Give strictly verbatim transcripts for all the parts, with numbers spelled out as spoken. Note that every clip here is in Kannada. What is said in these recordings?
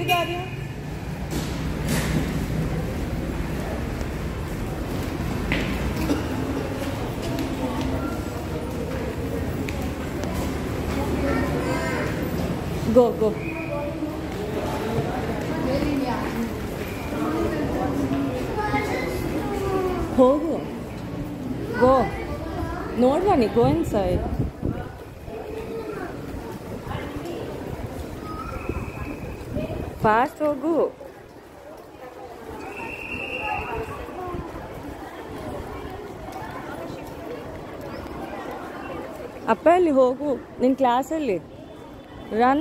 जा रही हूँ। गो गो ಹೋಗು ಗೋ ನೋಡ್ಬನ್ನಿ ಗೋ ಇನ್ ಸೈಡ್ ಫಾಸ್ಟ್ ಹೋಗು ಅಪ್ಪ ಅಲ್ಲಿ ಹೋಗು ನಿನ್ನ ಕ್ಲಾಸಲ್ಲಿ ರನ್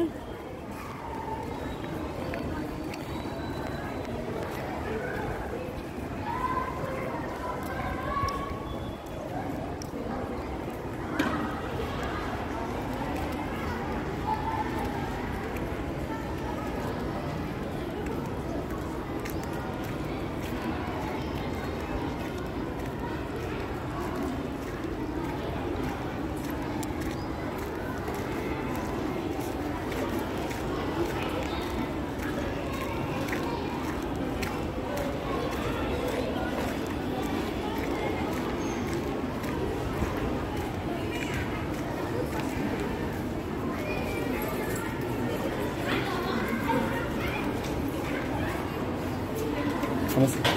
ನಮಸ್ತೆ.